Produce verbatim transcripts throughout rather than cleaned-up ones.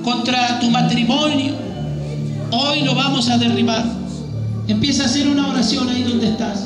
contra tu matrimonio, hoy lo vamos a derribar. Empieza a hacer una oración ahí donde estás.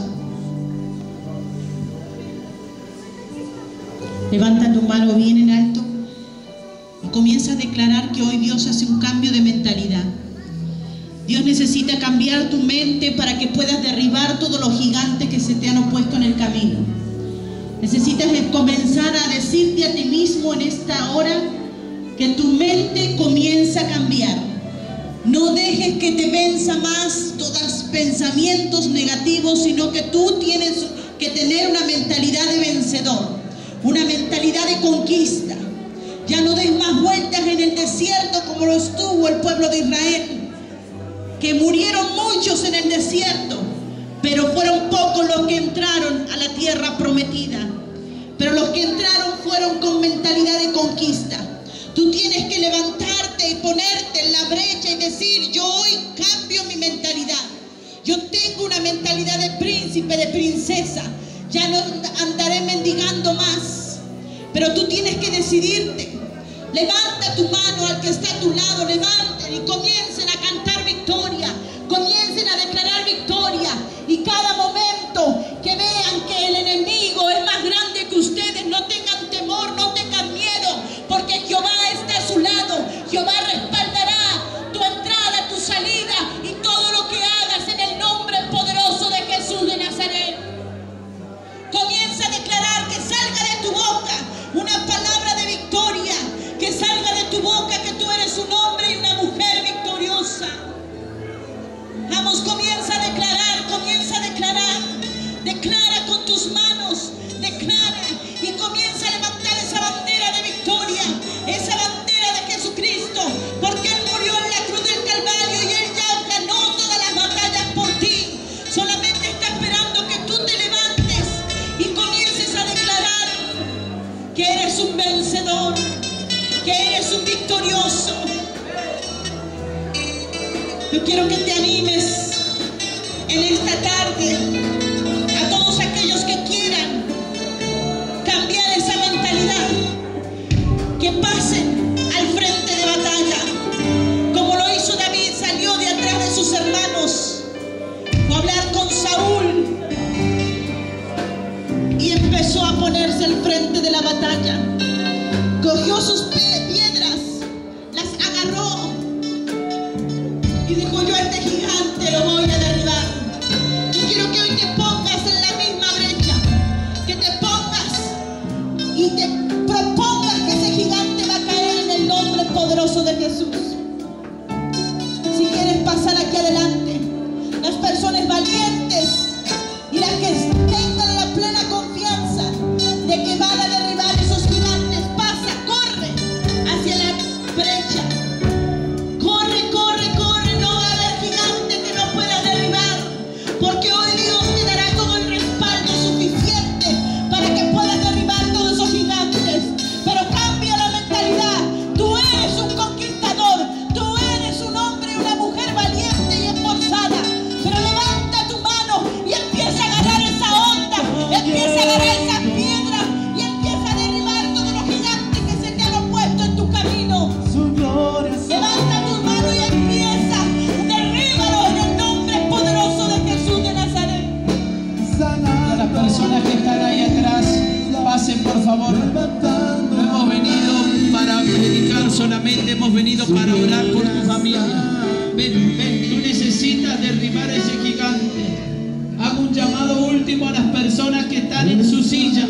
Levanta tu mano bien en alto y comienza a declarar que hoy Dios hace un cambio de mentalidad. Dios necesita cambiar tu mente para que puedas derribar todos los gigantes que se te han opuesto en el camino. Necesitas comenzar a decirte a ti mismo en esta hora que tu mente comienza a cambiar. No dejes que te venza más todos pensamientos negativos, sino que tú tienes que tener una mentalidad de vencedor, una mentalidad de conquista. Ya no des más vueltas en el desierto como lo estuvo el pueblo de Israel, que murieron muchos en el desierto, pero fueron pocos los que entraron a la tierra prometida. Pero los que entraron fueron con mentalidad de conquista. Tú tienes que levantarte y ponerte en la brecha y decir: yo hoy cambio mi mentalidad. Yo tengo una mentalidad de príncipe, de princesa. Ya no andaré mendigando más. Pero tú tienes que decidirte. Levanta tu mano al que está a tu lado, levanten y comiencen a cantar victoria. Comiencen a declarar victoria. Y cada momento que vean que el enemigo es más grande que ustedes, no tengan temor, no tengan miedo, porque Jehová está a su lado. Jehová respaldará tu entrada, tu salida y todo lo que hagas en el nombre poderoso de Jesús de Nazaret. Comienza a declarar que salga de tu boca una palabra de victoria, que salga de tu boca que tú eres un hombre y una mujer victoriosa. Vamos, comienza a declarar, comienza a declarar. Declara con tus manos, declara y comienza a levantar esa bandera de victoria, esa bandera de Jesucristo, porque Él murió en la cruz del Calvario y Él ya ganó todas las batallas por ti. Solamente está esperando que tú te levantes y comiences a declarar que eres un vencedor, que eres un victorioso. Yo quiero que te animes en esta tarde a todos aquellos que quieran cambiar esa mentalidad, que pasen al frente de batalla, como lo hizo David. Salió de atrás de sus hermanos, fue a hablar con Saúl y empezó a ponerse al frente de la batalla. Cogió sus piedras, las agarró y dijo: yo a este gigante lo voy a derribar. Yo quiero que hoy te pongas en la misma brecha, que te pongas y te propongas que ese gigante va a caer en el nombre poderoso de Jesús. Si quieres pasar aquí adelante, las personas valientes y las que tengan la plena confianza de que van a derribar esos gigantes, pasa, corre hacia la brecha. Corre, corre, corre, no va a haber gigante que no pueda derribar, porque hoy Dios te dará todo el respaldo suficiente para que puedas derribar todos esos gigantes. Pero cambia la mentalidad. Tú eres un conquistador, tú eres un hombre y una mujer valiente y esforzada. Pero levanta tu mano y empieza a agarrar esa onda, empieza a agarrar esa piedra y empieza a derribar todos los gigantes que se te han opuesto en tu camino. Levanta tu mano y empieza, derríbalo en el nombre poderoso de Jesús de Nazaret. A las personas que están ahí atrás, pasen por favor. No hemos venido para predicar solamente, hemos venido para orar por tu familia. Ven, ven, tú necesitas derribar ese gigante. Hago un llamado último a las personas que están en su silla.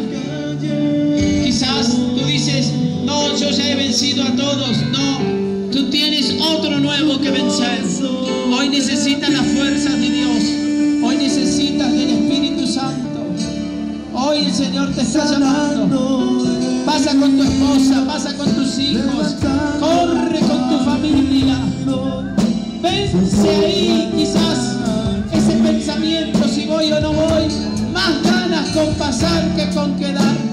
Quizás tú dices: no, yo ya he vencido a todos. No, tú tienes otro nuevo que vencer. Hoy necesitas la fuerza de Dios. Hoy necesitas del Espíritu Santo. Hoy el Señor te está llamando. Pasa con tu esposa, pasa con tus hijos, corre con tu familia. Vence ahí quizás ese pensamiento: si voy o no voy, más ganas con pasar que con quedar.